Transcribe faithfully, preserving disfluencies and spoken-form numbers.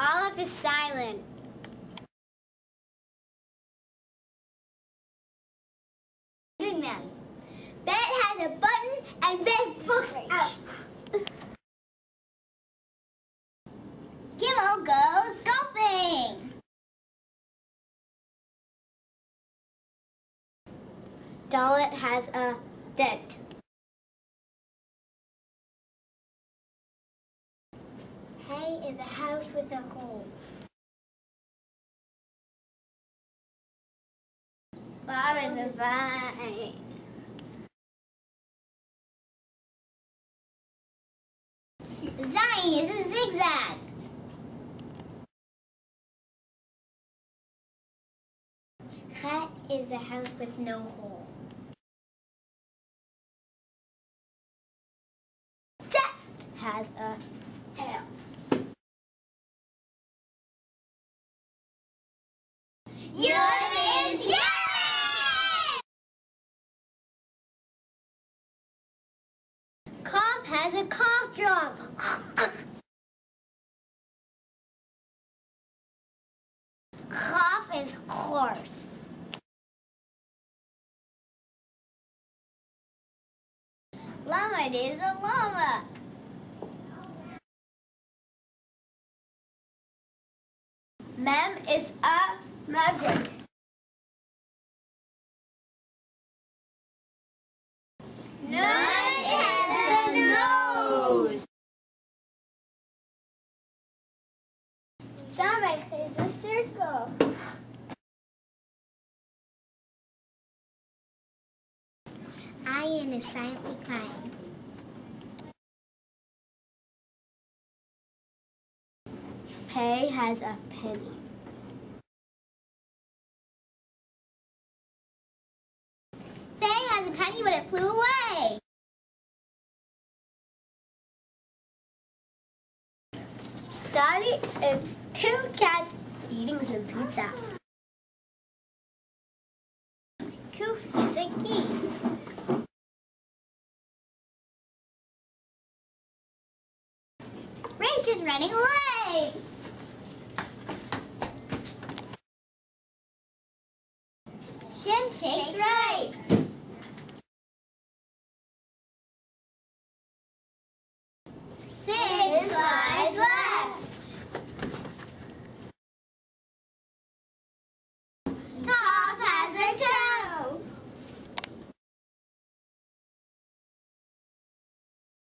Olive is silent. Man. Ben has a button and Ben books out. Kimmel goes golfing. Dollet has a dent. Hay is a house with a hole. Bob is a vine. Zion is a zigzag. Chet is a house with no hole. Tet has a tail. Yud is yelling! Cough has a cough drop. Cough is horse. Llama is a llama. Mem is a magic. Nun has a nose. Samech is a circle. Ayin is silently crying. Pei has a penny. Faye has a penny, but it flew away. Sorry, it's two cats eating some pizza. Koof is a key. Rach is running away.